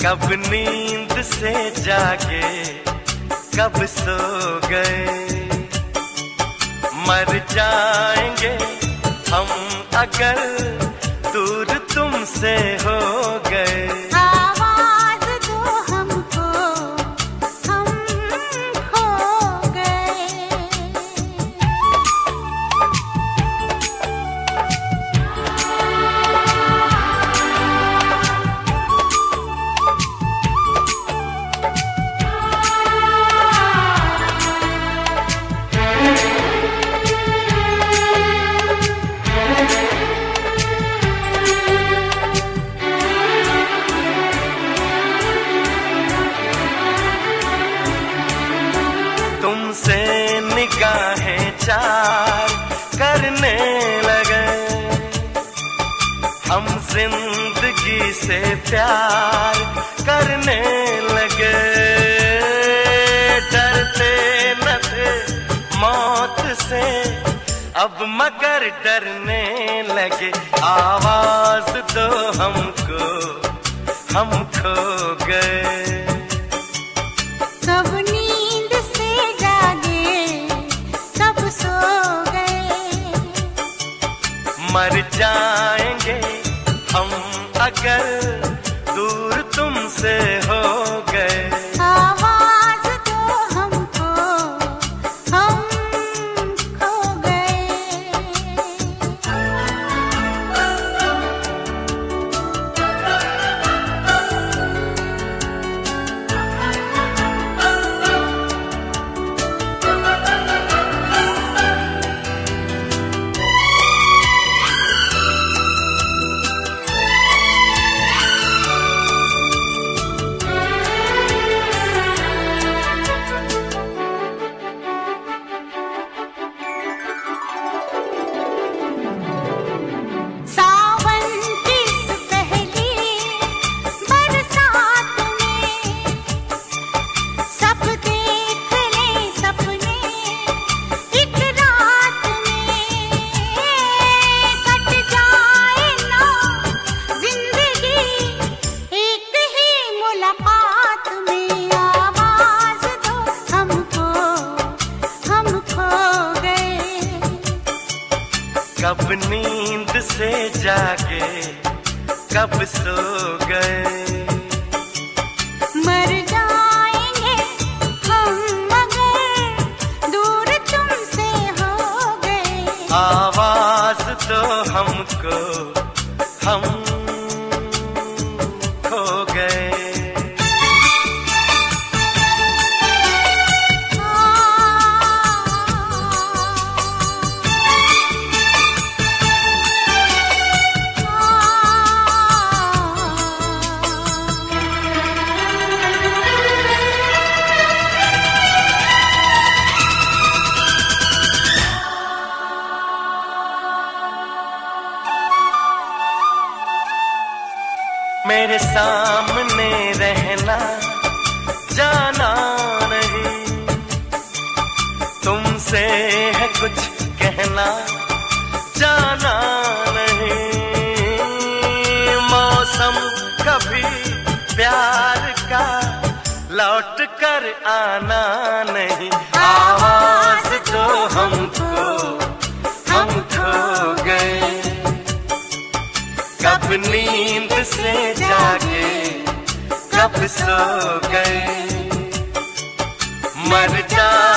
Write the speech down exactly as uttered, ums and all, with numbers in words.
कब नींद से जागे, कब सो गए। मर जाएंगे हम अगर दूर तुमसे हो गए। आवाज दो हमको, हम खो गए। तुमसे निगाहें चार करने लगे, हम जिंदगी से प्यार करने लगे। डरते न थे मौत से अब मगर डरने लगे। आवाज दो हमको, हम खो गए। कब नींद से जागे, कब सो गए। मर जाएंगे हम अगर दूर तुमसे हो गए। आवाज दो हमको, हम खो गए। सावन की इस पहली बरसात में सब देख ले सपने एक रात में। कट जाए ना जिंदगी एक ही मुलाकात में। आवाज दो हमको, हम खो गए। कब नींद से जागे, कब सो गए। मर जाएंगे हम मगर दूर तुमसे हो गए। आवाज दो हमको, हम खो गए। मेरे सामने रहना, जाना नहीं। तुमसे है कुछ कहना, जाना नहीं। मौसम कभी प्यार का लौट कर आना नहीं। आवाज दो हमको, हम खो गए। कब नींद से जागे, कब सो गए। मर जा